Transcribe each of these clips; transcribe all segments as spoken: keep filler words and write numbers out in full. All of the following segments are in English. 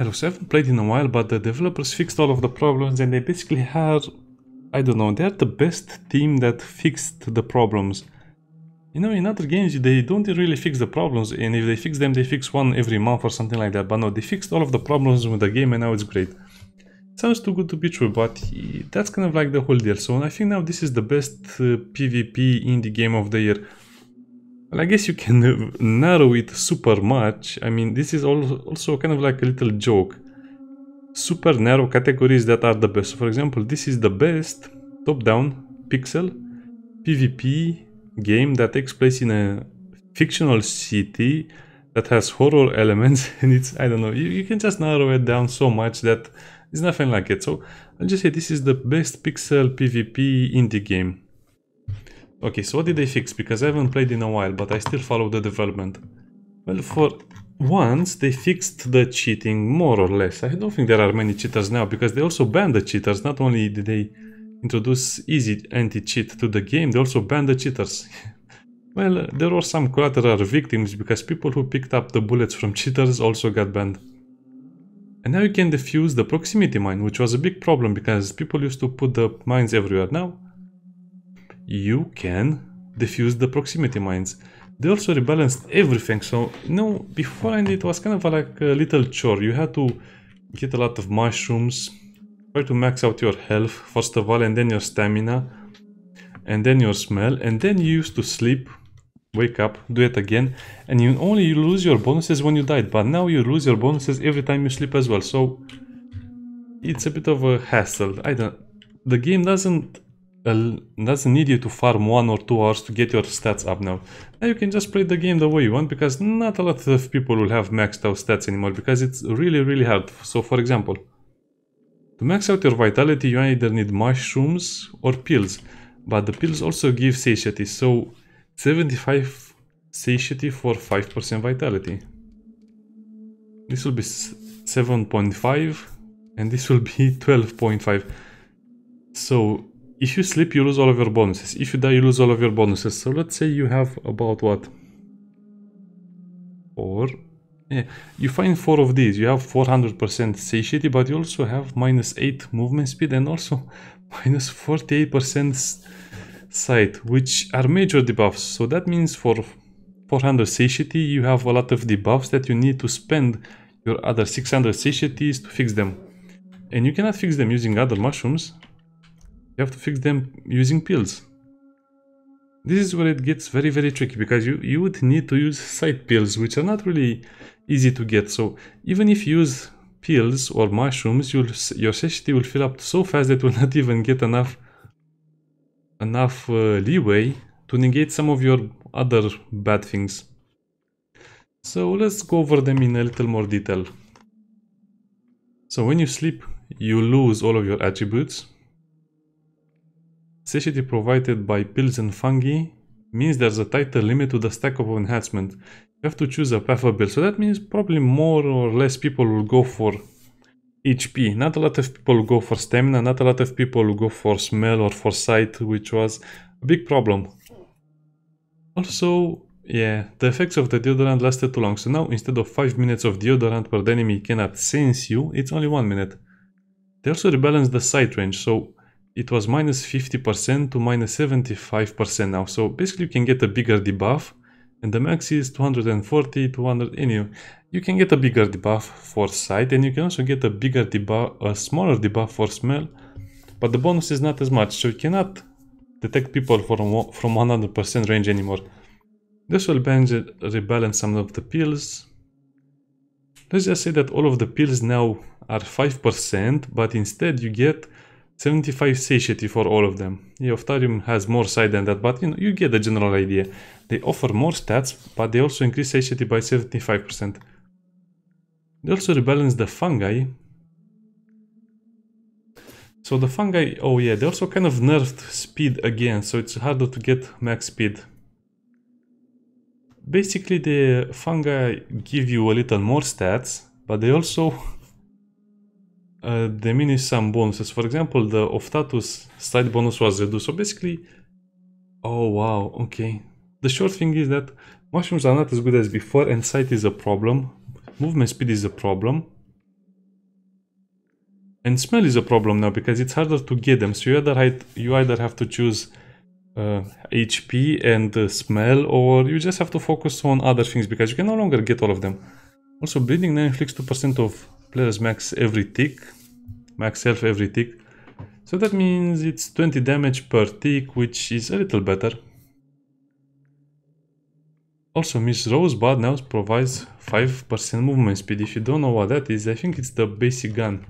Hello, so I haven't played in a while, but the developers fixed all of the problems and they basically had, I don't know, they're the best team that fixed the problems. You know, in other games they don't really fix the problems, and if they fix them, they fix one every month or something like that. But no, they fixed all of the problems with the game and now it's great. It sounds too good to be true, but that's kind of like the whole deal. So I think now this is the best uh, PvP indie game of the year. Well, I guess you can narrow it super much. I mean, this is also kind of like a little joke. Super narrow categories that are the best. So for example, this is the best top-down pixel PvP game that takes place in a fictional city that has horror elements, and it's, I don't know, you, you can just narrow it down so much that there's nothing like it. So I'll just say this is the best pixel PvP indie game. Okay, so what did they fix? Because I haven't played in a while, but I still follow the development. Well, for once, they fixed the cheating, more or less. I don't think there are many cheaters now, because they also banned the cheaters. Not only did they introduce easy anti-cheat to the game, they also banned the cheaters. Well, there were some collateral victims, because people who picked up the bullets from cheaters also got banned. And now you can defuse the proximity mine, which was a big problem, because people used to put the mines everywhere. Now you can defuse the proximity mines. They also rebalanced everything. So, you know, beforehand it was kind of like a little chore. You had to get a lot of mushrooms, try to max out your health first of all, and then your stamina, and then your smell, and then you used to sleep, wake up, do it again, and you only lose your bonuses when you died. But now you lose your bonuses every time you sleep as well. So it's a bit of a hassle. I don't. The game doesn't. Uh, doesn't need you to farm one or two hours to get your stats up now. Now you can just play the game the way you want, because not a lot of people will have maxed out stats anymore, because it's really really hard. So for example, to max out your vitality you either need mushrooms or pills, but the pills also give satiety, so seventy-five satiety for five percent vitality. This will be seven point five and this will be twelve point five. So if you sleep, you lose all of your bonuses. If you die, you lose all of your bonuses. So let's say you have about what? Four. Yeah, you find four of these. You have four hundred percent satiety, but you also have minus eight movement speed and also minus forty-eight percent sight, which are major debuffs. So that means for four hundred satiety, you have a lot of debuffs that you need to spend your other six hundred satieties to fix them. And you cannot fix them using other mushrooms. You have to fix them using pills. This is where it gets very very tricky, because you, you would need to use sight pills, which are not really easy to get. So even if you use pills or mushrooms, you'll, your satiety will fill up so fast that you will not even get enough, enough uh, leeway to negate some of your other bad things. So let's go over them in a little more detail. So when you sleep, you lose all of your attributes. Satiety provided by pills and fungi means there's a tighter limit to the stack of enhancement. You have to choose a path of build. So that means probably more or less people will go for H P. Not a lot of people will go for stamina. Not a lot of people will go for smell or for sight, which was a big problem. Also, yeah, the effects of the deodorant lasted too long. So now instead of five minutes of deodorant where the enemy cannot sense you, it's only one minute. They also rebalanced the sight range. So it was minus fifty percent to minus seventy-five percent now. So basically you can get a bigger debuff, and the max is two hundred forty, two hundred. Anyway, you can get a bigger debuff for sight, and you can also get a bigger debuff, a smaller debuff for smell, but the bonus is not as much, so you cannot detect people from, from one hundred percent range anymore. This will rebalance some of the pills. Let's just say that all of the pills now are five percent, but instead you get seventy-five satiety for all of them. Yeah, Oftarium has more sight than that, but you know, you get the general idea. They offer more stats, but they also increase satiety by seventy-five percent. They also rebalance the fungi. So the fungi, oh yeah, they also kind of nerfed speed again, so it's harder to get max speed. Basically the fungi give you a little more stats, but they also Uh, diminish some bonuses. For example, the Oftatus side bonus was reduced. So basically, oh wow, okay. The short thing is that mushrooms are not as good as before, and sight is a problem. Movement speed is a problem. And smell is a problem now because it's harder to get them. So you either, you either have to choose uh, H P and uh, smell, or you just have to focus on other things because you can no longer get all of them. Also, bleeding now inflicts two percent of players' max every tick, max health every tick. So that means it's twenty damage per tick, which is a little better. Also, Miss Rosebud now provides five percent movement speed. If you don't know what that is, I think it's the basic gun.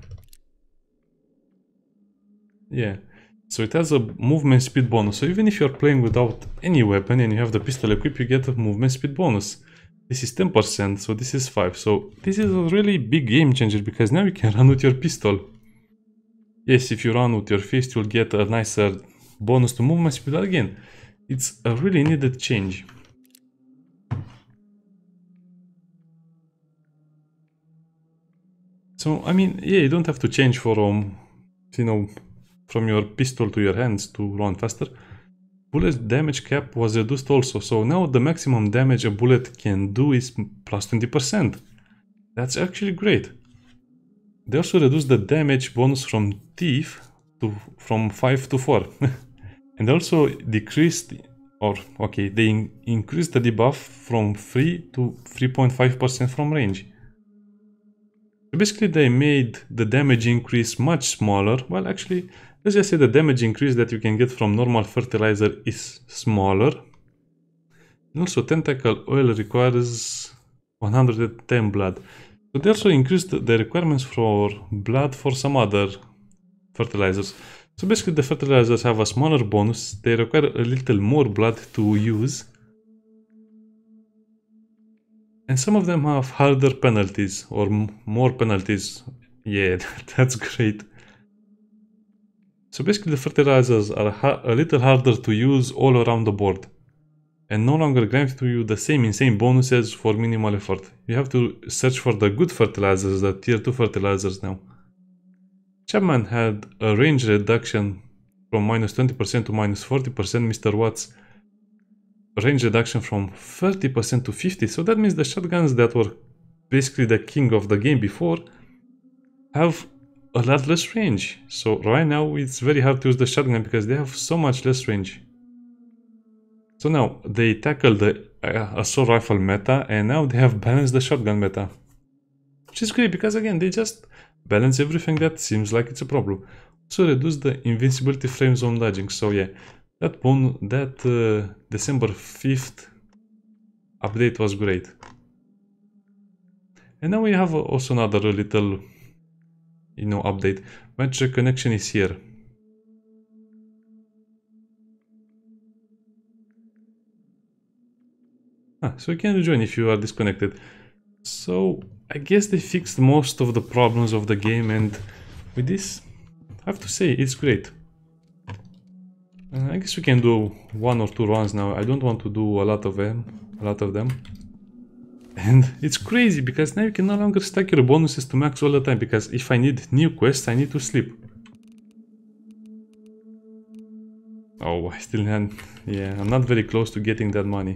Yeah, so it has a movement speed bonus. So even if you're playing without any weapon and you have the pistol equipped, you get a movement speed bonus. This is ten percent, so this is five. So this is a really big game changer because now you can run with your pistol. Yes, if you run with your fist, you'll get a nicer bonus to movement speed. But again, it's a really needed change. So, I mean, yeah, you don't have to change from, you know, from your pistol to your hands to run faster. Bullet damage cap was reduced also, so now the maximum damage a bullet can do is plus twenty percent. That's actually great. They also reduced the damage bonus from Thief to from five to four. And also decreased, or okay, they in increased the debuff from three to three point five percent from range. Basically, they made the damage increase much smaller. Well, actually, let's just say the damage increase that you can get from normal fertilizer is smaller. And also, tentacle oil requires one hundred ten blood. So they also increased the requirements for blood for some other fertilizers. So basically, the fertilizers have a smaller bonus. They require a little more blood to use. And some of them have harder penalties, or more penalties. Yeah, that's great. So basically the fertilizers are a little harder to use all around the board. And no longer grant to you the same insane bonuses for minimal effort. You have to search for the good fertilizers, the tier two fertilizers now. Chapman had a range reduction from minus twenty percent to minus forty percent. Mister Watts, range reduction from thirty percent to fifty percent. So that means the shotguns that were basically the king of the game before have a lot less range. So right now it's very hard to use the shotgun because they have so much less range. So now they tackle the uh, assault rifle meta, and now they have balanced the shotgun meta. Which is great because again they just balance everything that seems like it's a problem. So reduce the invincibility frame zone dodging. So yeah, that bon that uh, December fifth update was great. And now we have also another little, you know, update. Match connection is here. Ah, so you can rejoin if you are disconnected. So I guess they fixed most of the problems of the game, and with this, I have to say it's great. Uh, I guess we can do one or two runs now. I don't want to do a lot of them, a lot of them. And it's crazy because now you can no longer stack your bonuses to max all the time, because if I need new quests, I need to sleep. Oh, I still had... yeah, I'm not very close to getting that money.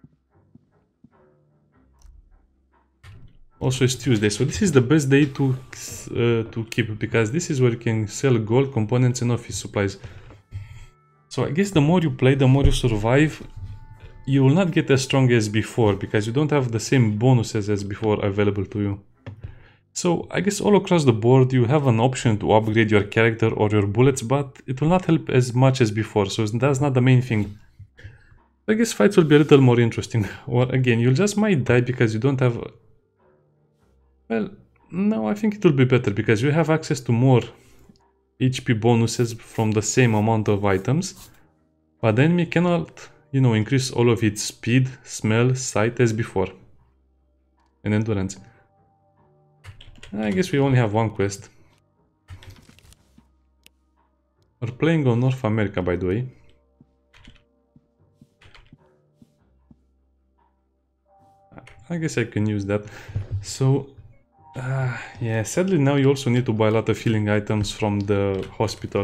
Also, it's Tuesday, so this is the best day to uh, to keep, because this is where you can sell gold, components and office supplies. So I guess the more you play, the more you survive. You will not get as strong as before, because you don't have the same bonuses as before available to you. So I guess all across the board you have an option to upgrade your character or your bullets, but it will not help as much as before, so that's not the main thing. I guess fights will be a little more interesting, or again, you just might die because you don't have... well, no, I think it will be better because you have access to more H P bonuses from the same amount of items, but the enemy cannot, you know, increase all of its speed, smell, sight as before, and endurance. I guess we only have one quest. We're playing on North America, by the way. I guess I can use that. So, uh, yeah, sadly now you also need to buy a lot of healing items from the hospital.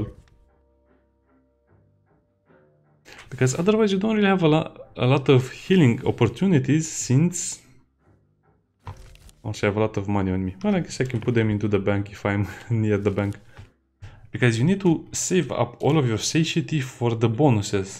Because otherwise you don't really have a lot, a lot of healing opportunities, since... Also, I have a lot of money on me. Well, I guess I can put them into the bank if I'm near the bank. Because you need to save up all of your satiety for the bonuses.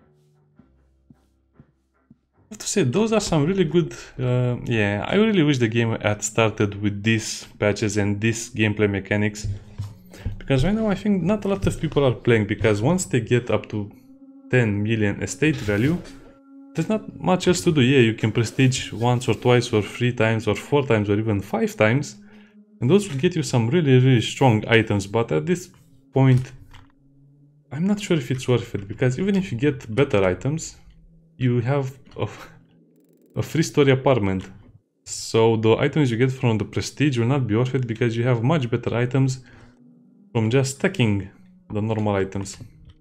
I have to say, those are some really good... Uh, yeah, I really wish the game had started with these patches and these gameplay mechanics. Because right now I think not a lot of people are playing, because once they get up to ten million estate value, there's not much else to do. Yeah, you can prestige once or twice or three times or four times or even five times. And those will get you some really, really strong items. But at this point, I'm not sure if it's worth it. Because even if you get better items, you have a, a three story apartment. So the items you get from the prestige will not be worth it, because you have much better items from just stacking the normal items.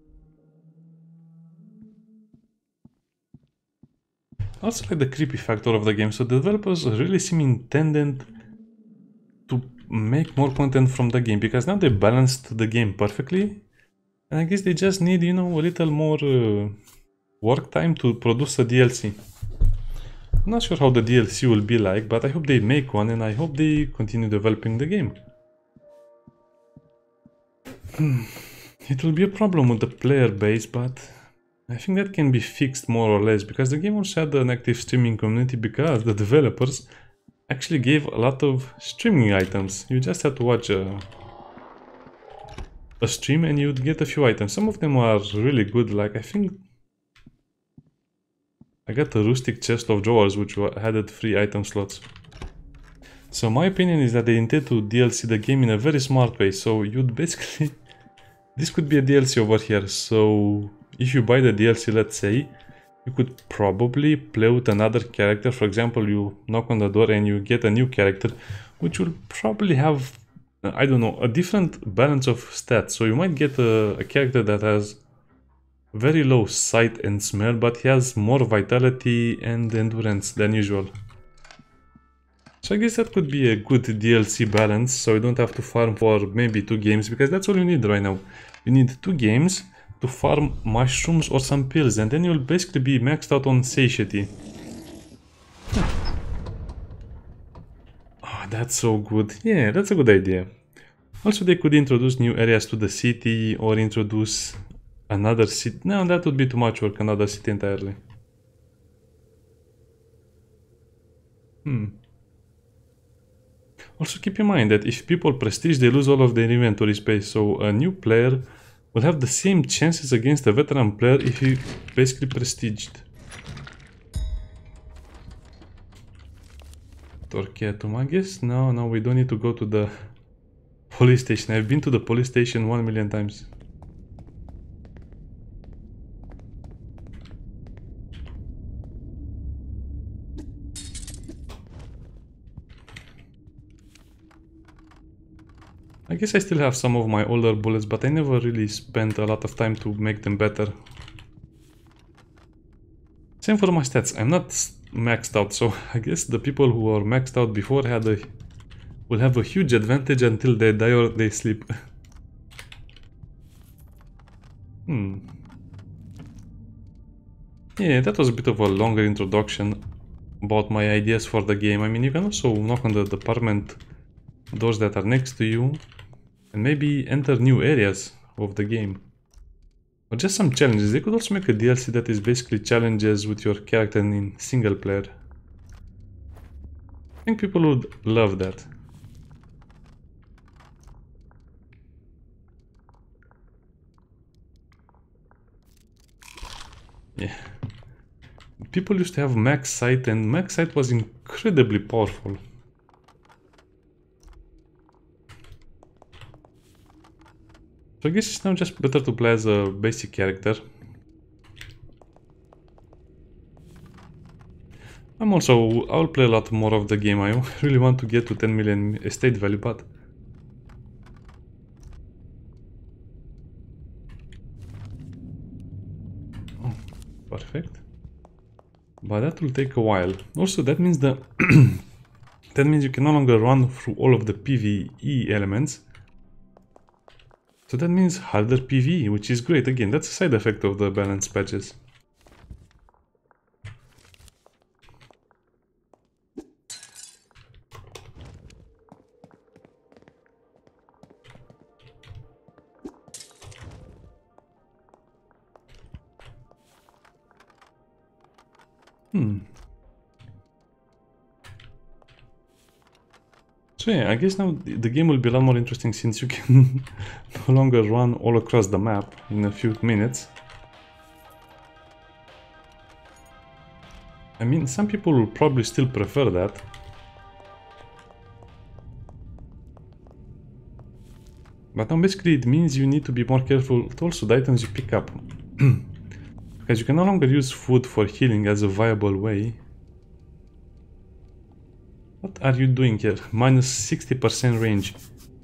Also like the creepy factor of the game, so the developers really seem intended to make more content from the game, because now they balanced the game perfectly, and I guess they just need, you know, a little more uh, work time to produce a D L C. I'm not sure how the D L C will be like, but I hope they make one, and I hope they continue developing the game. Hmm. It will be a problem with the player base, but I think that can be fixed more or less, because the game also had an active streaming community, because the developers actually gave a lot of streaming items. You just had to watch a, a stream and you'd get a few items. Some of them are really good, like I think I got a rustic chest of drawers which had three item slots. So my opinion is that they intend to D L C the game in a very smart way, so you'd basically... This could be a D L C over here, so if you buy the D L C, let's say, you could probably play with another character. For example, you knock on the door and you get a new character, which will probably have, I don't know, a different balance of stats. So you might get a, a character that has very low sight and smell, but he has more vitality and endurance than usual. So I guess that could be a good D L C balance, so you don't have to farm for maybe two games, because that's all you need right now. You need two games to farm mushrooms or some pills, and then you'll basically be maxed out on satiety. Oh, that's so good. Yeah, that's a good idea. Also, they could introduce new areas to the city, or introduce another city. No, that would be too much work, another city entirely. Hmm. Also keep in mind that if people prestige, they lose all of their inventory space, so a new player will have the same chances against a veteran player if he basically prestiged. Torquetum, I guess? No, no, we don't need to go to the police station. I've been to the police station one million times. I guess I still have some of my older bullets, but I never really spent a lot of time to make them better. Same for my stats. I'm not maxed out, so I guess the people who are maxed out before had a will have a huge advantage until they die or they sleep. Hmm. Yeah, that was a bit of a longer introduction about my ideas for the game. I mean, you can also knock on the department doors that are next to you and maybe enter new areas of the game. Or just some challenges. They could also make a D L C that is basically challenges with your character in single player. I think people would love that. Yeah. People used to have max sight, and max sight was incredibly powerful. So I guess it's now just better to play as a basic character. I'm also, I'll play a lot more of the game. I really want to get to ten million estate value, but... Oh, perfect. But that will take a while. Also, that means that... that means you can no longer run through all of the PvE elements. So that means harder PvE, which is great. Again, that's a side effect of the balance patches. Hmm. So yeah, I guess now the game will be a lot more interesting since you can no longer run all across the map in a few minutes. I mean, some people will probably still prefer that. But now basically it means you need to be more careful also the items you pick up. Because you can no longer use food for healing as a viable way. What are you doing here? Minus sixty percent range.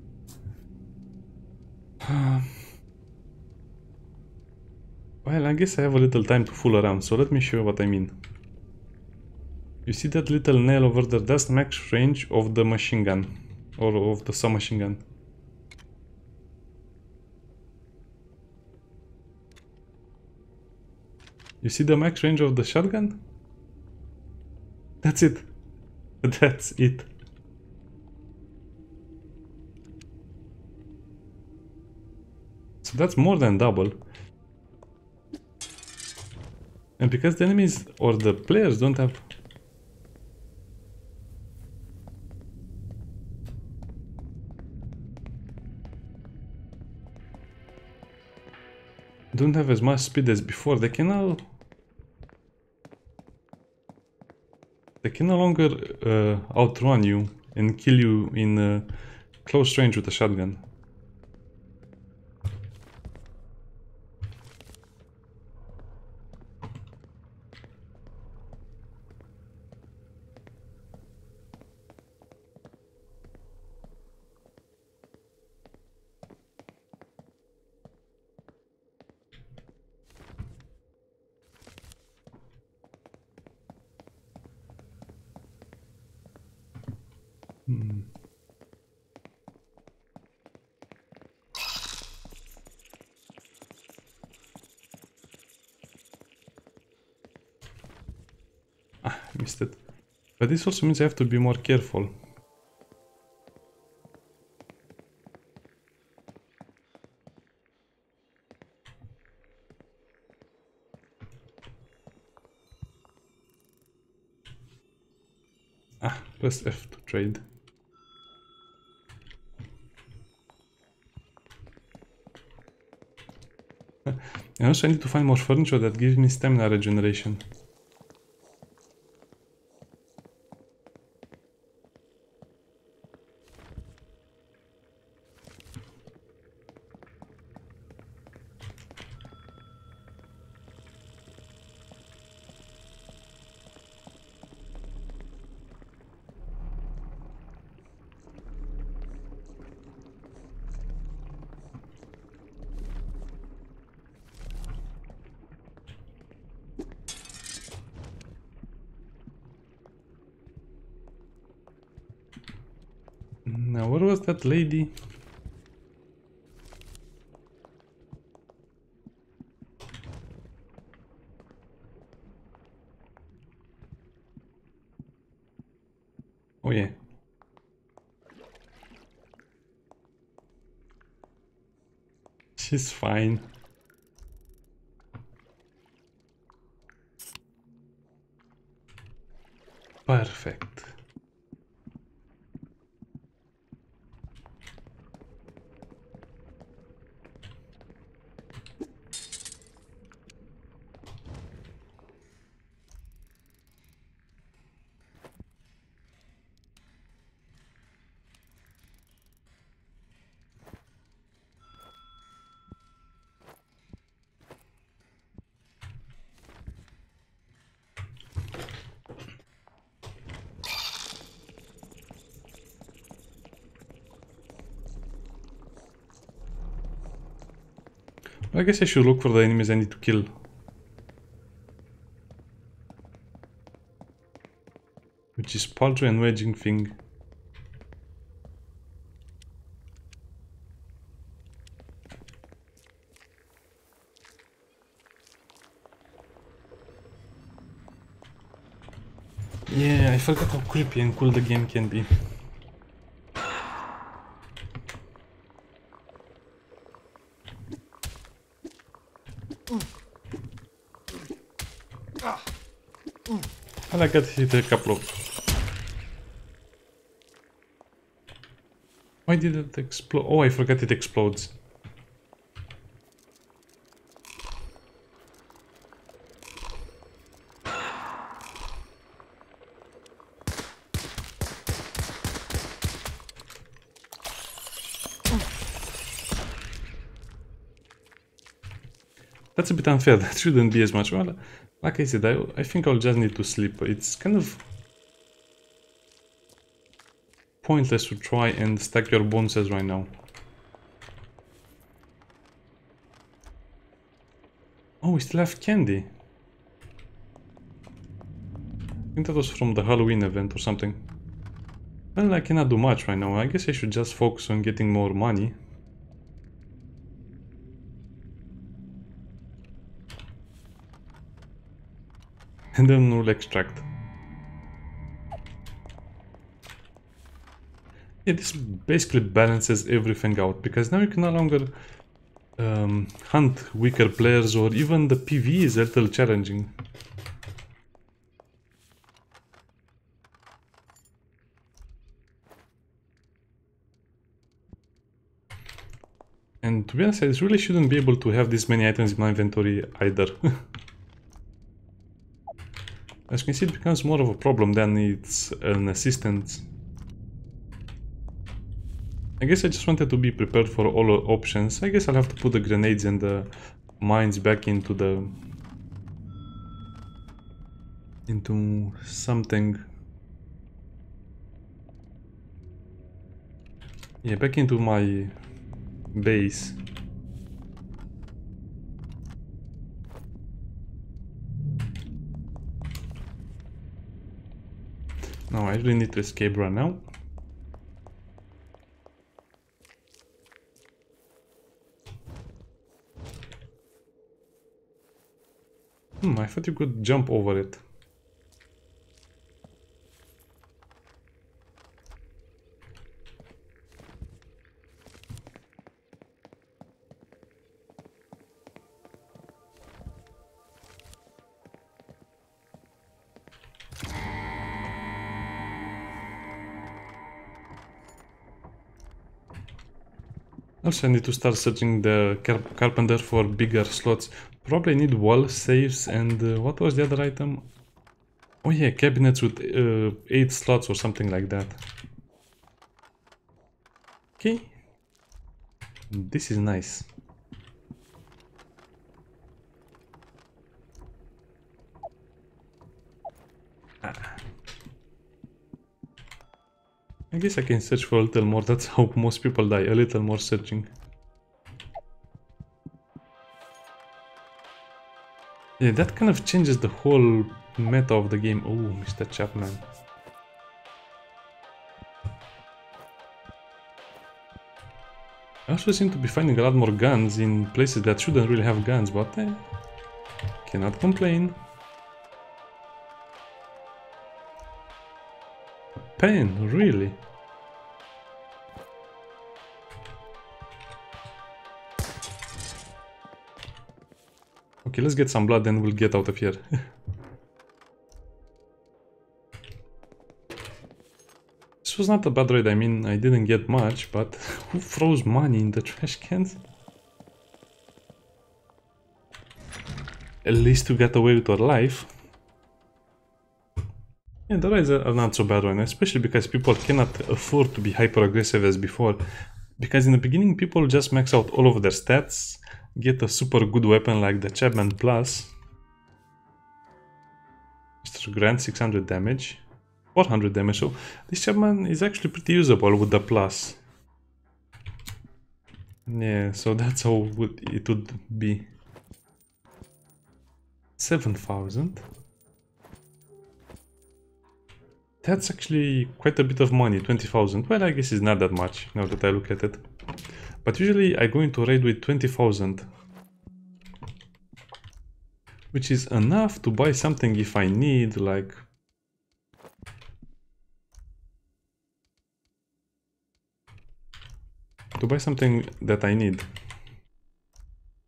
Well, I guess I have a little time to fool around, so let me show you what I mean. You see that little nail over there? That's the max range of the machine gun. Or of the submachine gun. You see the max range of the shotgun? That's it. That's it. So that's more than double. And because the enemies or the players don't have... don't have as much speed as before, they can now... they can no longer uh, outrun you and kill you in uh, close range with a shotgun. Hmm. Ah, I missed it. But this also means I have to be more careful. Ah, press F to trade. And also I need to find more furniture that gives me stamina regeneration. Now, where was that lady? Oh yeah. She's fine. Perfect. I guess I should look for the enemies I need to kill. Which is poultry and wedging thing. Yeah, I forgot how creepy and cool the game can be. And I got hit a couple of... Why did it explode? Oh, I forgot it explodes. That's a bit unfair. That shouldn't be as much. Well, like I said, I, I think I'll just need to sleep. It's kind of pointless to try and stack your bonuses right now. Oh, we still have candy. I think that was from the Halloween event or something. Well, I cannot do much right now. I guess I should just focus on getting more money. And then we'll extract. Yeah, this basically balances everything out, because now you can no longer um, hunt weaker players, or even the P V is a little challenging. And to be honest, I really shouldn't be able to have this many items in my inventory either. As you can see, it becomes more of a problem than it's an assistance. I guess I just wanted to be prepared for all options. I guess I'll have to put the grenades and the mines back into the... into something. Yeah, back into my base. No, I really need to escape right now. Hmm, I thought you could jump over it. Also, I need to start searching the car carpenter for bigger slots. Probably need wall safes and uh, what was the other item? Oh yeah, cabinets with uh, eight slots or something like that. Okay, this is nice. Ah. I guess I can search for a little more. That's how most people die, a little more searching. Yeah, that kind of changes the whole meta of the game. Oh, Mister Chapman. I also seem to be finding a lot more guns in places that shouldn't really have guns, but eh, cannot complain. A pen, really? Okay, let's get some blood, then we'll get out of here. This was not a bad raid. I mean, I didn't get much, but who throws money in the trash cans? At least you got away with your life. Yeah, the raids are not so bad one, especially because people cannot afford to be hyper aggressive as before. Because in the beginning, people just max out all of their stats, get a super good weapon like the Chapman Plus. Mister Grant, six hundred damage, four hundred damage, so this Chapman is actually pretty usable with the Plus. Yeah, so that's how it would be. seven thousand? That's actually quite a bit of money, twenty thousand. Well, I guess it's not that much, now that I look at it. But usually I go into raid with twenty thousand. Which is enough to buy something if I need, like... To buy something that I need.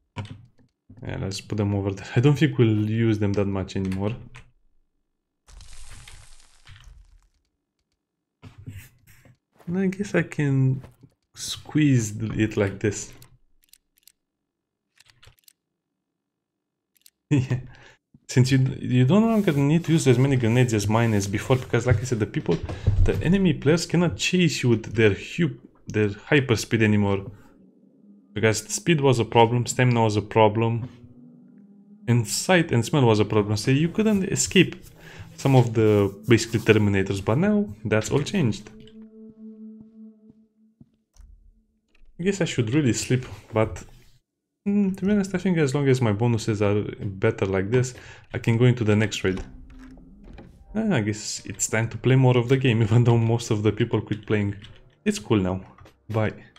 Yeah, let's put them over there. I don't think we'll use them that much anymore. I guess I can squeeze it like this. Yeah. Since you you don't longer need to use as many grenades as mine as before, because like I said, the people, the enemy players cannot chase you with their hu their hyper speed anymore. Because speed was a problem, stamina was a problem, and sight and smell was a problem. So you couldn't escape some of the basically Terminators, but now that's all changed. I guess I should really sleep, but mm, to be honest, I think as long as my bonuses are better like this, I can go into the next raid. Ah, I guess it's time to play more of the game, even though most of the people quit playing. It's cool now. Bye.